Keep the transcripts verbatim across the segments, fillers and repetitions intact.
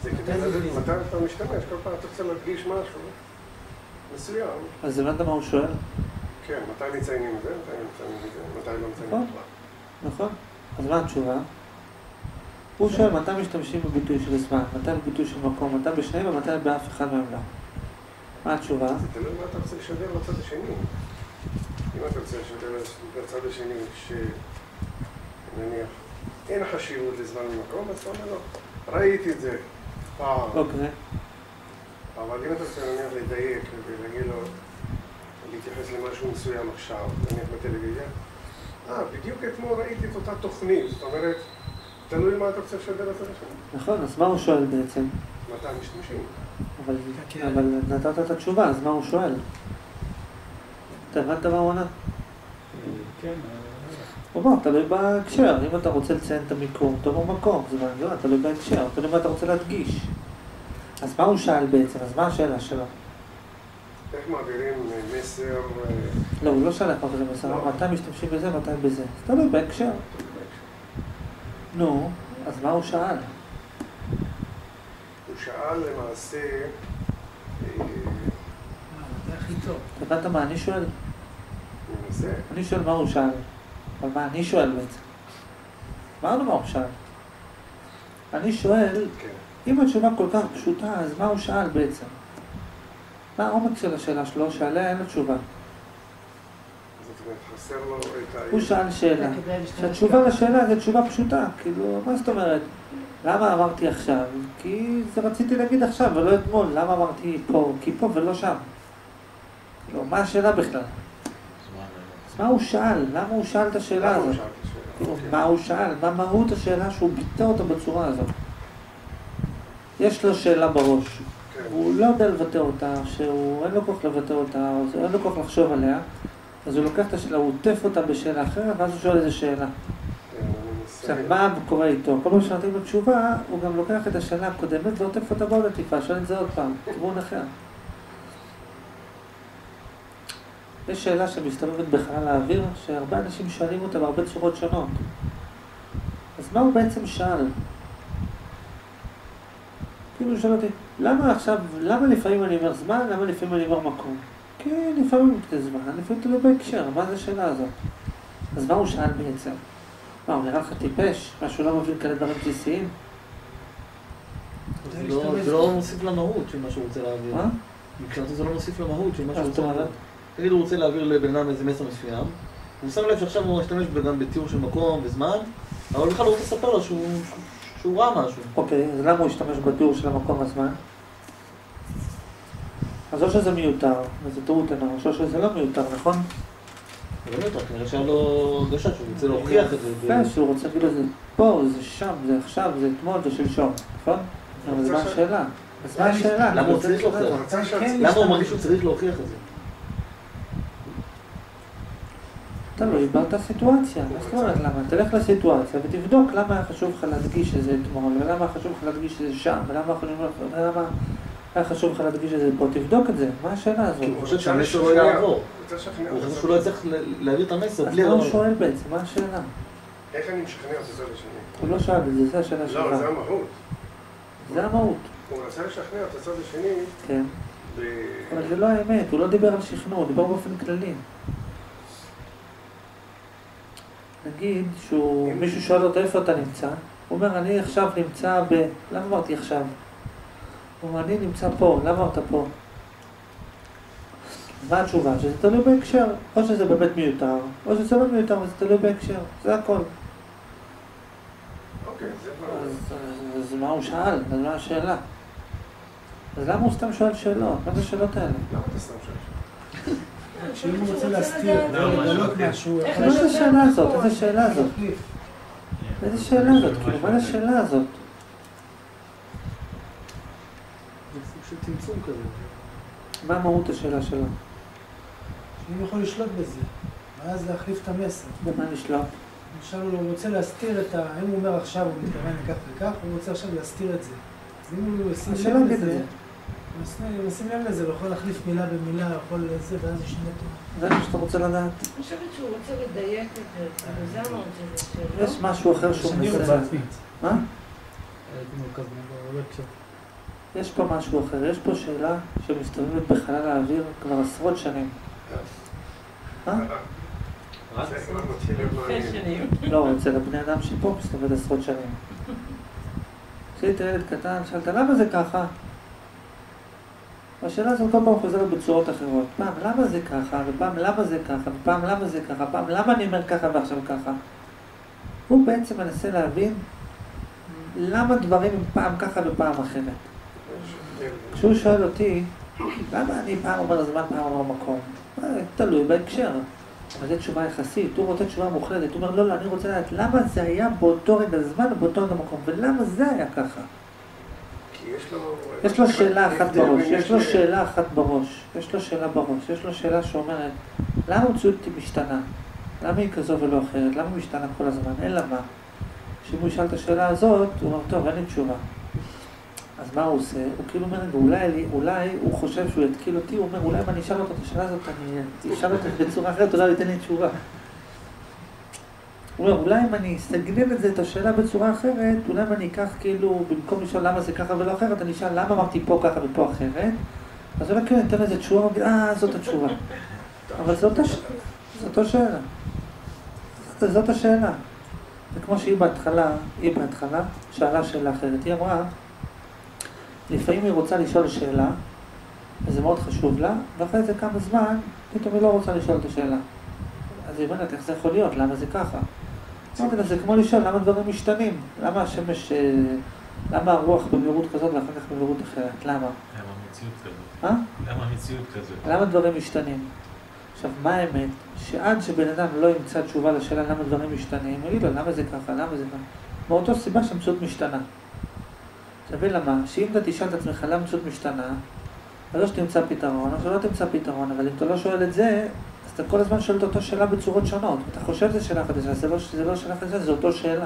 זה כדי לדעת מתי אתה משתמש, כל פעם אתה רוצה להדגיש משהו מסוים. אז הבנת מה הוא שואל? כן, מתי מציינים את זה, מתי מציינים את זה, מתי לא מציינים את זה. נכון. אז מה התשובה? הוא שואל מתי משתמשים בביטוי של זמן, מתי בביטוי של מקום, מתי בשניהם ומתי באף אחד מהם לא. מה התשובה? זה תלוי מה אתה רוצה לשדר לצד השני. אם אתה רוצה לשדר לצד השני שנניח אין חשיבות לזמן ומקום, אז אתה אומר לו, ראיתי את זה פעם. אוקיי. אבל אם אתה רוצה נניח לדייק ולהגיד לו, להתייחס למשהו מסוים עכשיו, נניח בטלוויזיה, אה, בדיוק אתמול ראיתי את אותה תוכנית, זאת אומרת, תלוי מה אתה רוצה לשדר לצד השני. נכון, אז מה הוא שואל בעצם? מתי משתמשים? אבל, אבל נתת את התשובה, אז מה הוא שואל? אתה הבנת מה הוא עונה? כן. הוא אומר, תלוי בהקשר, אם אתה רוצה לציין את המיקום, תאמר מקום, זה מה, תלוי בהקשר, תלוי מה אתה רוצה להדגיש. אז מה הוא שאל בעצם? אז מה השאלה שלו? איך מעבירים מסר? לא, הוא לא שאל איך מעבירים מסר, מתי משתמשים בזה, מתי בזה. אז תלוי בהקשר. נו, אז מה הוא שאל? הוא שאל למעשה... זה הכי טוב. אתה הבנת מה אני שואל? זה. אני שואל מה הוא שאל. אבל מה אני שואל בעצם? אמרנו מה הוא שאל. אני שואל, אם התשובה כל כך פשוטה, אז מה הוא שאל בעצם? מה העומק של השאלה שלו, שעליה אין לו תשובה? זאת אומרת, חסר לו את ה... הוא שאל שאלה, שהתשובה לשאלה זה תשובה פשוטה, כאילו, מה זאת אומרת? למה אמרתי עכשיו? כי זה רציתי להגיד עכשיו ולא אתמול, למה אמרתי פה? כי פה ולא שם. לא, מה השאלה בכלל? אז מה הוא שאל? למה הוא שאל את השאלה הזאת? מה הוא שאל? מה מהות השאלה שהוא ביטא אותה בצורה הזאת? יש לו שאלה בראש, הוא לא יודע לבטא אותה, שהוא אין לו כוח לבטא אותה, אין לו כוח לחשוב עליה, אז הוא לוקח את השאלה, הוא עוטף אותה בשאלה אחרת, ואז הוא שואל איזה שאלה. עכשיו, מה קורה איתו? כל פעם שנותנים לו תשובה, הוא גם לוקח את השאלה הקודמת ועוטף אותה בעוד עטיפה, שואל את זה עוד פעם, כיוון אחר. יש שאלה שמסתובבת בחלל האוויר, שהרבה אנשים שואלים אותה בהרבה צורות שונות. אז מה הוא בעצם שאל? כאילו הוא שואל אותי, למה עכשיו, למה לפעמים אני אומר זמן, למה לפעמים אני אומר מקום? כי לפעמים זה זמן, לפעמים תלוי בהקשר, מה זה השאלה הזאת? אז מה הוא שאל בעצם? מה, הוא נראה לך טיפש? משהו לא מבין כאלה דברים בסיסיים? זה לא מוסיף למהות של מה שהוא רוצה להעביר. מה? מבחינתו זה לא מוסיף למהות של מה שהוא רוצה להעביר. תגיד, הוא רוצה להעביר לבן אדם איזה מסר מסוים, הוא שם לב שעכשיו הוא משתמש גם בתיאור של מקום וזמן, אבל בכלל הוא רוצה לספר לו שהוא ראה משהו. אוקיי, אז למה הוא השתמש בתיאור של המקום הזמן? אז או שזה מיותר, וזה טעות אנוש, או שזה לא מיותר, נכון? זה לא מיותר, כנראה שהיה לו הרגשה שהוא רוצה להוכיח את זה. כן, שהוא רוצה להגיד לו, זה פה, זה שם, זה עכשיו, זה אתמול, זה שלשום, נכון? אבל זה מה השאלה? אז מה השאלה? למה הוא צריך להוכיח? למה הוא מרגיש שהוא צריך להוכיח את זה? תלוי באותה סיטואציה, מה זאת אומרת למה? תלך לסיטואציה ותבדוק למה היה חשוב לך להדגיש את זה אתמול, ולמה היה חשוב לך להדגיש את זה שם, ולמה היה חשוב לך להדגיש את זה פה, תבדוק את זה, מה השאלה הזאת? הוא חושב שהמסר לא יעבור, הוא חושב שהוא לא יצטרך להעביר את המסר. אז מה הוא שואל בעצם? מה השאלה? איך אני משכנע את זה לשני? הוא לא שאל את זה, זה השאלה שלך. לא, זה המהות. זה המהות. הוא רצה לשכנע את הצד השני. כן. אבל זה לא האמת, הוא לא דיבר על שכנוע, הוא דיבר באופן כללי. נגיד שמישהו שואל אותו איפה אתה נמצא, הוא אומר אני עכשיו נמצא ב... למה אמרתי עכשיו? הוא אומר אני נמצא פה, למה אמרת פה? מה התשובה? שזה תלוי בהקשר, או שזה באמת מיותר, או שזה לא מיותר, וזה תלוי בהקשר, זה הכל. אוקיי, זה כבר... אז מה הוא שאל? אז מה השאלה? אז למה הוא סתם שואל שאלות? מה זה השאלות האלה? למה אתה סתם שואל? שאם הוא רוצה להסתיר, לגלות משהו... מה זה השאלה הזאת? איזה שאלה הזאת? איזה שאלה הזאת? כאילו, מה זה השאלה הזאת? זה סוג של צמצום כזה. מה מהות השאלה שלו? שאם יכול לשלוט בזה, ואז להחליף את המסר. במה נשלוט? למשל הוא רוצה להסתיר את ה... אם הוא אומר עכשיו הוא מתכוון לכך וכך, הוא רוצה עכשיו להסתיר את זה. אז אם הוא ישים לב לזה, הוא ישים לב לזה, הוא יכול להחליף מילה במילה, הוא יכול לזה, ואז ישנה אותו. זה מה שאתה רוצה לדעת? אני חושבת שהוא רוצה לדייק את זה, זה אמרת שזה שלא. יש משהו אחר שהוא מנסה. מה? הייתי מורכב, אבל לא קצת. יש פה משהו אחר, יש פה שאלה שמסתובבת בחלל האוויר כבר עשרות שנים. אה? לא, אצל הבני אדם שפה מסתובבת עשרות שנים. כשהיית ילד קטן, שאלת למה זה ככה? השאלה הזאת כל פעם חוזרת בצורות אחרות. פעם למה זה ככה, ופעם למה זה ככה, ופעם למה זה ככה, פעם למה אני אומר ככה ועכשיו ככה. הוא בעצם מנסה להבין למה דברים הם פעם ככה ופעם אחרת. כשהוא שואל אותי, למה אני פעם אומר זמן, פעם אומר מקום? תלוי בהקשר. אבל זו תשובה יחסית, הוא רוצה תשובה מוחלטת, הוא אומר לא, לא, אני רוצה לדעת למה זה היה באותו רגע זמן ובאותו רגע מקום, ולמה זה היה ככה? יש לו שאלה אחת בראש, יש לו שאלה אחת בראש, יש לו שאלה בראש, יש לו שאלה שאומרת למה המציאות משתנה? למה היא כזו ולא אחרת? למה היא משתנה כל הזמן? אין לה מה. כשהוא ישאל את השאלה הזאת, הוא אומר טוב, אין לי תשובה. אז מה הוא עושה? הוא כאילו אומר, אולי, אולי הוא חושב שהוא יתקיל אותי, הוא אומר אולי אם אני אשאל אותו את השאלה הזאת, אני אשאל אותו בצורה אחרת, אולי הוא ייתן לי תשובה. הוא אומר, אולי אם אני אסגנן את זה, את השאלה בצורה אחרת, אולי אם אני אקח כאילו, במקום לשאול למה זה ככה ולא אחרת, אני אשאל למה אמרתי פה ככה ופה אחרת, אז אולי כאילו ניתן לזה תשובה, ואגיד, אה, זאת התשובה. אבל זאת אותו שאלה. זאת השאלה. זה כמו שהיא בהתחלה, היא בהתחלה, שאלה שאלה אחרת. היא אמרה, לפעמים היא רוצה לשאול שאלה, וזה מאוד חשוב לה, ואחרי זה כמה זמן, פתאום היא לא רוצה לשאול את השאלה. אז היא אומרת, איך זה יכול להיות? למה זה ככה? אמרתי לה, זה כמו לשאול, למה דברים משתנים? למה השמש, למה הרוח במהירות כזאת ואחר כך במהירות אחרת? למה? למה המציאות כזאת? אה? למה המציאות כזאת? למה דברים משתנים? עכשיו, מה האמת? שעד שבן אדם לא ימצא תשובה לשאלה למה דברים משתנים, הוא יגיד לו, למה זה ככה? למה זה ככה? מאותו סיבה שהמציאות משתנה. תבין למה? שאם אתה תשאל את עצמך למה המציאות משתנה, אז לא שתמצא פתרון, או שלא תמצא פתרון, אבל אם אתה לא שואל את זה, אז אתה כל הזמן שואל את אותו שאלה בצורות שונות. אתה חושב שזה שאלה חדשה, זה לא, זה לא שאלה חדשה, זה אותו שאלה.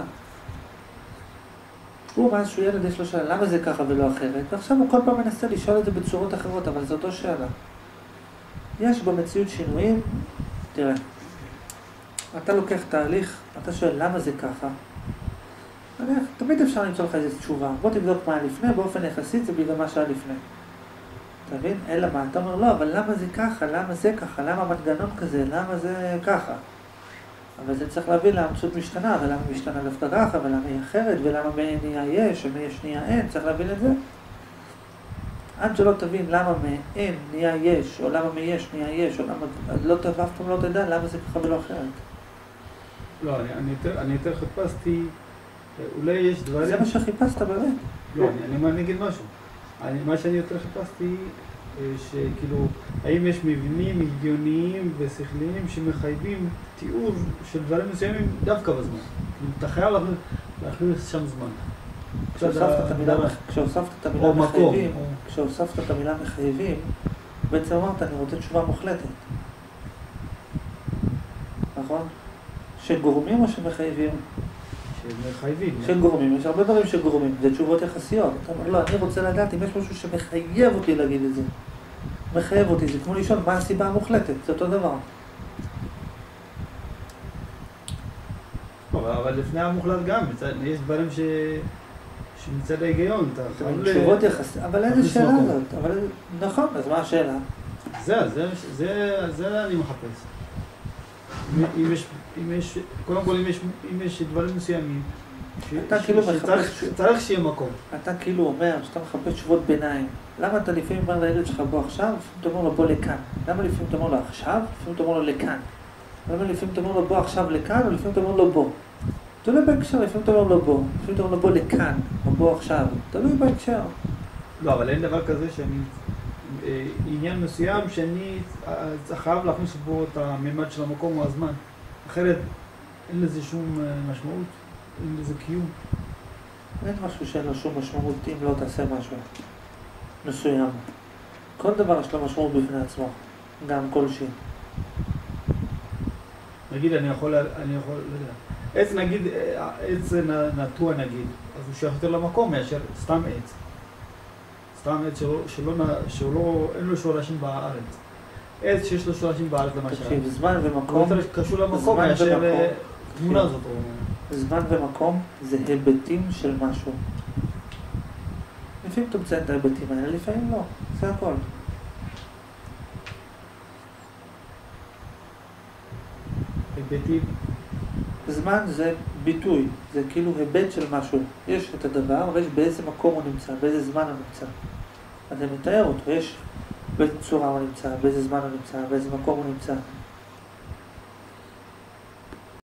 הוא מאז שהוא ילד יש לו שאלה, למה זה ככה ולא אחרת? ועכשיו הוא כל פעם מנסה לשאול את זה בצורות אחרות, אבל זה אותו שאלה. יש במציאות שינויים, תראה, אתה לוקח תהליך, אתה שואל למה זה ככה, תמיד אפשר למצוא לך איזו תשובה, בוא תבדוק מה היה לפני, באופן יחסית זה בגלל מה שהיה לפני. אתה מבין? אלא מה? אתה אומר לא, אבל למה זה ככה, למה זה ככה, למה המנגנון כזה, למה זה ככה? אבל זה צריך להבין למה המציאות משתנה, ולמה היא משתנה דווקא ככה, ולמה היא אחרת, ולמה מנהיה יש, ומי נהיה אין, צריך להבין את זה. עד שלא תבין למה מאין נהיה יש, או למה מיש נהיה יש, או למה, לא תבוא, אף פעם לא תדע למה זה ככה ולא אחרת. לא, אני, אני, יותר, אני יותר חיפשתי, אולי יש דברים... זה מה שחיפשת באמת. לא, אני, אני, אני אגיד משהו. אני, מה שאני יותר חיפשתי, שכאילו, האם יש מבנים הגיוניים ושכליים שמחייבים תיאור של דברים מסוימים דווקא בזמן. כאילו, אתה חייב להכניס שם זמן. כשהוספת את המילה מחייבים, כשהוספת את המילה מחייבים, בעצם אמרת, אני רוצה תשובה מוחלטת. נכון? שגורמים או שמחייבים? שמחייבים. שגורמים, יש הרבה דברים שגורמים, זה תשובות יחסיות. אתה אומר, לא, אני רוצה לדעת אם יש משהו שמחייב אותי להגיד את זה. מחייב אותי, זה כמו לשאול מה הסיבה המוחלטת, זה אותו דבר. אבל לפני המוחלט גם, יש דברים ש... שמצד ההיגיון, אתה חייב תשובות יחסיות, אבל איזה שאלה זאת? אבל נכון, אז מה השאלה? זה, זה, זה, זה אני מחפש. אם יש, אם יש, קודם כל אם יש, אם יש דברים מסוימים, אתה כאילו מחפש, צריך שיהיה מקום. אתה כאילו אומר שאתה מחפש תשובות ביניים. למה אתה לפעמים אומר לילד שלך בוא עכשיו, לפעמים אתה אומר לו בוא לכאן? למה לפעמים אתה אומר לו עכשיו, לפעמים אתה אומר לו לכאן? למה לפעמים אתה אומר לו בוא עכשיו לכאן, או לפעמים אתה אומר לו בוא? תלוי בהקשר, לפעמים אתה אומר לו בוא, לפעמים אתה אומר לו בוא לכאן, או בוא עכשיו, תלוי בהקשר. לא, אבל אין דבר כזה שאני, עניין מסוים שאני חייב להכניס בו את הממד של המקום או הזמן. אחרת אין לזה שום משמעות, אין לזה קיום. אין משהו שאין לו שום משמעות אם לא תעשה משהו מסוים. כל דבר יש לו משמעות בפני עצמו, גם כלשהי. נגיד, אני יכול, אני יכול, לא יודע. עץ נגיד, עץ נטוע נגיד, אז הוא שייך יותר למקום מאשר סתם עץ. סתם עץ שלא, שלא, שלא, אין לו שורשים בארץ. עץ שיש לו שורשים בארץ למשל. תקשיב, זמן ומקום, הוא קשור למקום מאשר תמונה הזאת. זמן ומקום זה היבטים של משהו. לפעמים אתה מציין את ההיבטים האלה, לפעמים לא, זה הכל. היבטים? זמן זה ביטוי, זה כאילו היבט של משהו. יש את הדבר, ויש באיזה מקום הוא נמצא, באיזה זמן הוא נמצא. אתה מתאר אותו, יש באיזה צורה הוא נמצא, באיזה זמן הוא נמצא, באיזה מקום הוא נמצא.